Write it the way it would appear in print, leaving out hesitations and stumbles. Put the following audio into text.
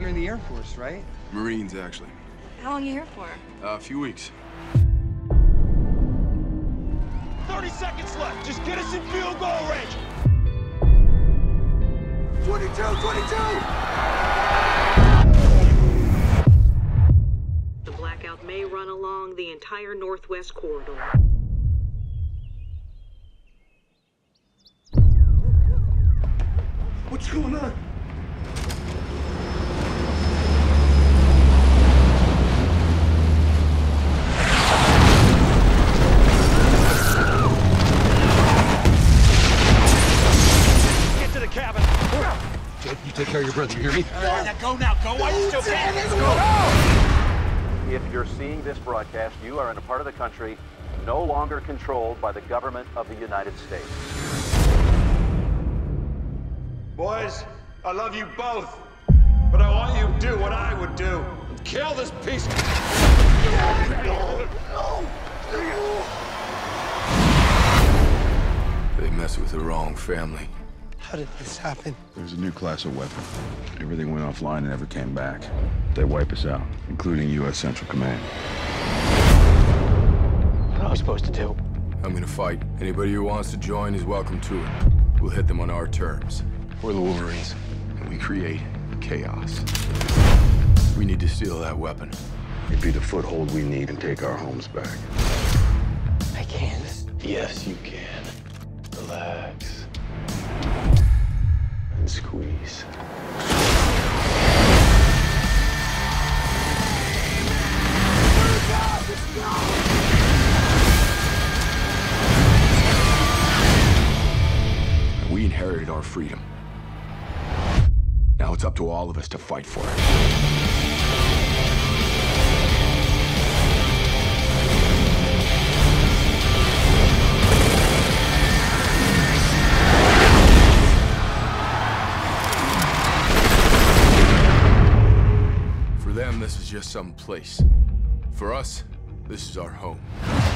You're in the Air Force, right? Marines, actually. How long are you here for? A few weeks. 30 seconds left. Just get us in field goal range. 22! The blackout may run along the entire northwest corridor. What's going on? Get to the cabin. Jake, you take care of your brother, you hear me? Go now. Go. Why you still can? Let's go. If you're seeing this broadcast, you are in a part of the country no longer controlled by the government of the United States. Boys, I love you both, but I want you to do what I would do. Kill this piece. They mess with the wrong family. How did this happen? There's a new class of weapon. Everything went offline and never came back. They wipe us out, including U.S. Central Command. What am I supposed to do? I'm gonna fight. Anybody who wants to join is welcome to it. We'll hit them on our terms. We're the Wolverines, and we create chaos. We need to steal that weapon. It'd be the foothold we need and take our homes back. I can't. Yes, you can. Relax. And squeeze. We inherited our freedom. Now it's up to all of us to fight for it. For them, this is just some place. For us, this is our home.